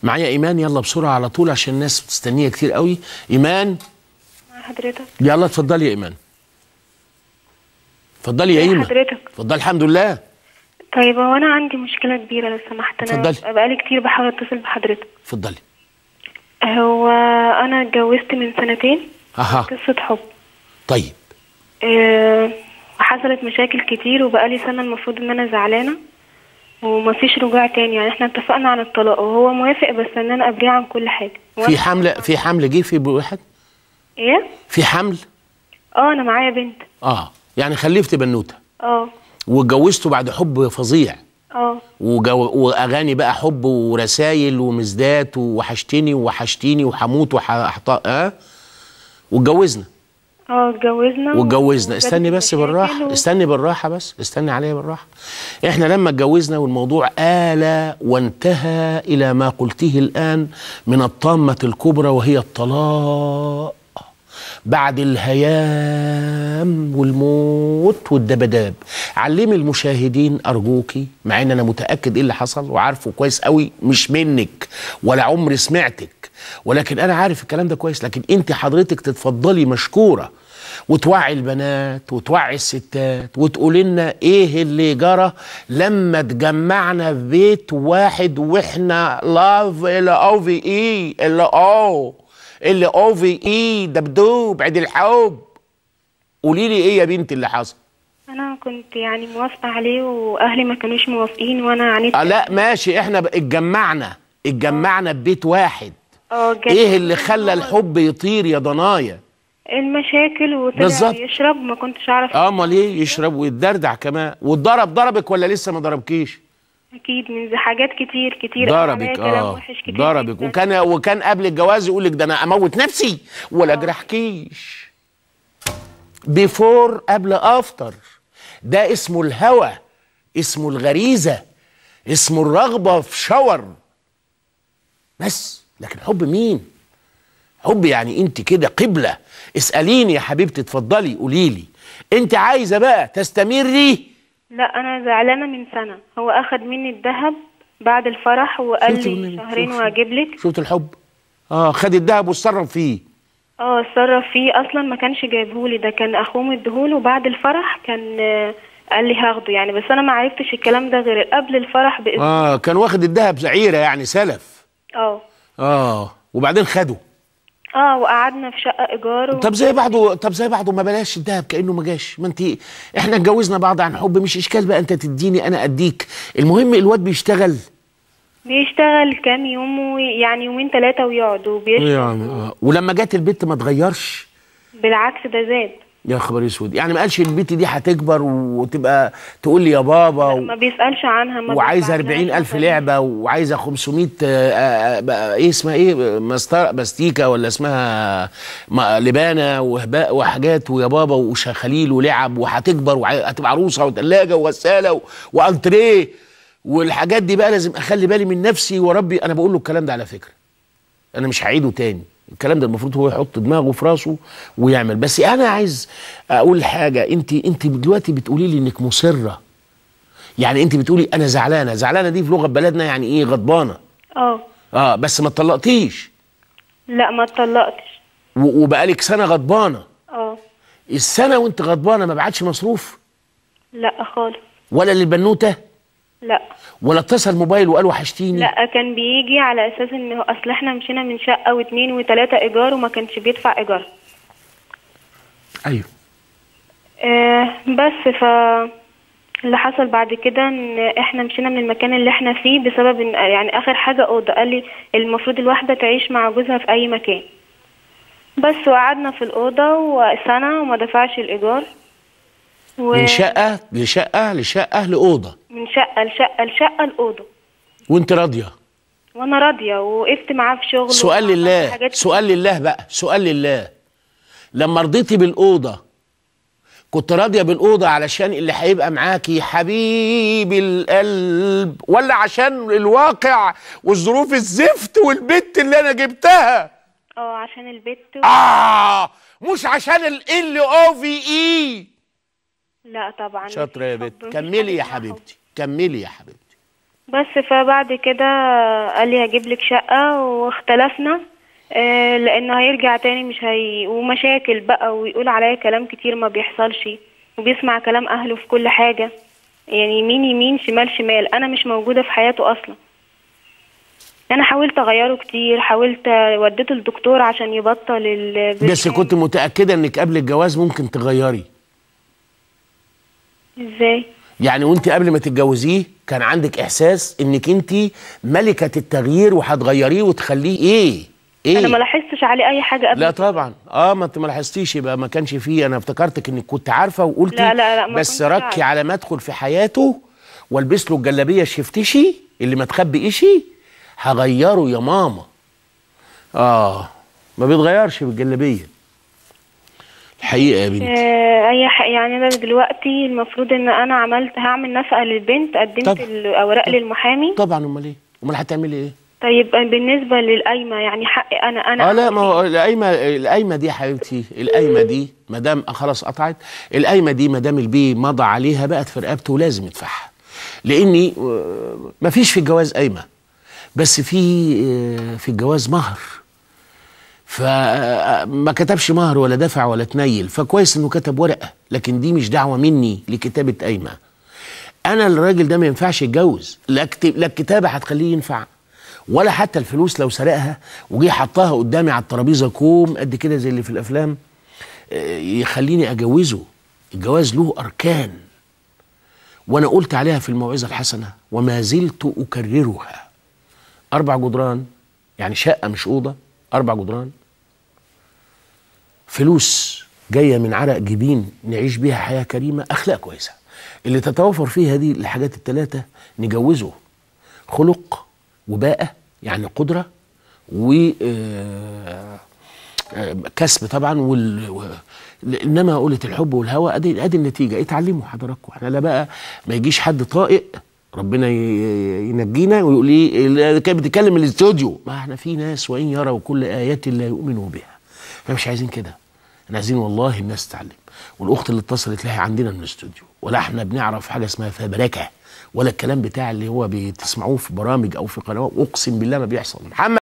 معايا ايمان، يلا بسرعه على طول عشان الناس بتستنيه كتير قوي. ايمان مع حضرتك. يلا اتفضلي يا ايمان. اتفضلي يا ايمان. حضرتك. اتفضلي. الحمد لله. طيب هو انا عندي مشكله كبيره لو سمحت. انا اتفضلي. بقالي كتير بحاول اتصل بحضرتك. اتفضلي. هو انا اتجوزت من سنتين. اها. قصه حب. طيب. وحصلت مشاكل كتير وبقالي سنه المفروض ان انا زعلانه ومفيش رجوع تاني. يعني احنا اتفقنا على الطلاق وهو موافق، بس ان انا ابريه عن كل حاجه. في حمل جه في واحد؟ ايه؟ في حمل؟ انا معايا بنت. يعني خلفت بنوته. واتجوزته بعد حب فظيع. واغاني بقى حب ورسايل ومزدات ووحشتني ووحشتيني وحموت واتجوزنا. اتجوزنا. استني بس بالراحه، استني بالراحه بس، استني عليا بالراحه. احنا لما اتجوزنا والموضوع آل وانتهى الى ما قلته الان من الطامه الكبرى وهي الطلاق بعد الهيام والموت والدبداب. علمي المشاهدين ارجوكي، مع ان انا متاكد ايه اللي حصل وعارفه كويس قوي، مش منك ولا عمري سمعتك، ولكن انا عارف الكلام ده كويس. لكن انت حضرتك تتفضلي مشكوره وتوعي البنات وتوعي الستات وتقولي لنا ايه اللي جرى لما اتجمعنا في بيت واحد واحنا لاف اللي او في اي دبدوب عيد الحب. قولي لي ايه يا بنتي اللي حصل؟ انا كنت يعني موافقه عليه واهلي ما كانوش موافقين وانا عانيت. لا ماشي، احنا اتجمعنا ببيت واحد. ايه اللي خلى الحب يطير يا ضنايا؟ المشاكل وطلع يشرب، ما كنتش اعرف. امال ايه يشرب ويتدردع كمان؟ ضربك ولا لسه ما ضربكيش؟ اكيد من حاجات كتير ضربك. ضربك. وكان قبل الجواز يقول لك ده انا اموت نفسي ولا اجرحكيش. بيفور قبل افتر. ده اسمه الهوى، اسمه الغريزه، اسمه الرغبه في شاور بس. لكن حب مين؟ حب يعني انت كده قبله. اساليني يا حبيبتي، اتفضلي قولي لي انت عايزه بقى تستمري؟ لا انا زعلانه من سنه. هو اخد مني الذهب بعد الفرح وقال لي شهرين وهجيب لك. شفت الحب؟ خد الذهب واتصرف فيه. اتصرف فيه. اصلا ما كانش جايبهولي، ده كان اخوه مديهوله. وبعد الفرح كان قال لي هاخده يعني، بس انا ما عرفتش الكلام ده غير قبل الفرح باسبوع. كان واخد الذهب زعيره يعني سلف. وبعدين خده. وقعدنا في شقه ايجار طب زي بعضه ما بلاش الدهب كانه ما جاش. ما انت احنا اتجوزنا بعض عن حب، مش اشكال بقى انت تديني انا اديك. المهم الواد بيشتغل كام يوم، يعني يومين 3 ويقعد وبيشرب يعني. ولما جت البت ما اتغيرش؟ بالعكس ده زاد. يا خبر اسود. يعني ما قالش البت دي هتكبر وتبقى تقول لي يا بابا ما بيسالش عنها. وعايزه 40,000 لعبه وعايزه 500 ايه اسمها ايه مستيكه ولا اسمها لبانه وهباء وحاجات ويا بابا وشخاليل ولعب وهتكبر وهتبقى عروسه وثلاجه وغساله وانتريه والحاجات دي بقى. لازم اخلي بالي من نفسي وربي. انا بقول له الكلام ده على فكره، انا مش هعيده تاني. الكلام ده المفروض هو يحط دماغه في راسه ويعمل. بس انا عايز اقول حاجه. انت دلوقتي بتقولي لي انك مصره، يعني انت بتقولي انا زعلانه دي في لغه بلدنا يعني ايه؟ غضبانه. بس ما اتطلقتيش؟ لا ما اتطلقتش. وبقالك سنه غضبانه؟ السنه وانت غضبانه ما بعتش مصروف؟ لا خالص. ولا للبنوته؟ لا. ولا اتصل موبايل وقال وحشتيني؟ لا كان بيجي على اساس ان اصل احنا مشينا من شقه واثنين وثلاثه ايجار وما كانش بيدفع ايجار. ايوه. بس اللي حصل بعد كده ان احنا مشينا من المكان اللي احنا فيه بسبب ان يعني اخر حاجه اوضه. قال لي المفروض الواحده تعيش مع جوزها في اي مكان. بس وقعدنا في الاوضه وسنه وما دفعش الايجار. من شقه لشقه لاوضه. من شقه لشقه لاوضه. وانت راضيه؟ وانا راضيه وقفت معاه في شغل. سؤال لله. لما رضيتي بالاوضه كنت راضيه بالاوضه علشان اللي هيبقى معاكي حبيب القلب، ولا عشان الواقع والظروف الزفت والبت اللي انا جبتها؟ عشان البت مش عشان LOVE. لا طبعا. شاطره يا بنت. كملي يا حبيبتي. بس فبعد كده قال لي هجيب لك شقة، واختلفنا لانه هيرجع تاني مش ومشاكل بقى، ويقول عليا كلام كتير ما بيحصلش، وبيسمع كلام اهله في كل حاجة، يعني يمين يمين شمال شمال، انا مش موجودة في حياته اصلا. انا حاولت اغيره كتير، حاولت وديته للدكتور عشان يبطل بس كنت متأكدة انك قبل الجواز ممكن تغيري؟ ازاي؟ يعني وانت قبل ما تتجوزيه كان عندك احساس انك انت ملكة التغيير وهتغيريه وتخليه ايه؟ انا ما لاحظتش عليه اي حاجة قبل. لا طبعا. ما انت ما لاحظتيش، يبقى ما كانش فيه. انا افتكرتك انك كنت عارفة وقلتي لا بس ركي على ما ادخل في حياته والبس له الجلابية الشفتشي اللي ما تخبئيشي هغيره يا ماما. ما بيتغيرش بالجلابية الحقيقة يا بنتي. يعني انا دلوقتي المفروض ان انا هعمل نفقة للبنت، قدمت الاوراق للمحامي. طبعا. امال ايه؟ امال هتعملي ايه؟ طيب بالنسبة للقايمة يعني حقي انا لا، ما هو القايمة دي يا حبيبتي، القايمة دي ما دام خلاص قطعت، القايمة دي ما دام البيه مضى عليها بقت في رقبته ولازم يدفعها، لاني ما فيش في الجواز قايمة، بس في الجواز مهر، فما كتبش مهر ولا دفع ولا تنيل، فكويس انه كتب ورقة، لكن دي مش دعوة مني لكتابة قايمة. انا الراجل ده ما ينفعش يتجوز، لا الكتابة هتخليه ينفع، ولا حتى الفلوس لو سرقها وجي حطها قدامي على الترابيزه كوم قد كده زي اللي في الافلام يخليني اجوزه. الجواز له اركان، وانا قلت عليها في الموعظه الحسنه وما زلت اكررها. 4 جدران، يعني شقه مش اوضه، 4 جدران، فلوس جايه من عرق جبين نعيش بيها حياه كريمه، اخلاق كويسه، اللي تتوفر فيها هذه الحاجات الثلاثه نجوزه. خلق وباءة يعني قدرة وكسب طبعا انما قولة الحب والهوى ادي النتيجة. اتعلموا حضراتكم. احنا لا بقى ما يجيش حد طائق ربنا ينجينا ويقول لي كانت بتتكلم من الاستوديو. ما احنا في ناس وان يروا كل آيات لا يؤمنوا بها. احنا مش عايزين كده، احنا عايزين والله الناس تتعلم. والاخت اللي اتصلت لها عندنا من الاستوديو، ولا احنا بنعرف حاجة اسمها فبركة ولا الكلام بتاع اللي هو بتسمعوه في برامج او في قنوات، اقسم بالله ما بيحصل. محمد